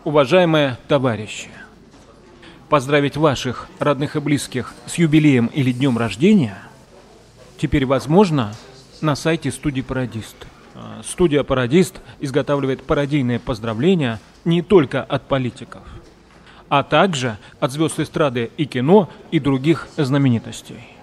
Уважаемые товарищи, поздравить ваших родных и близких с юбилеем или днем рождения теперь возможно на сайте студии «Пародист». Студия «Пародист» изготавливает пародийные поздравления не только от политиков, а также от звезд эстрады и кино и других знаменитостей.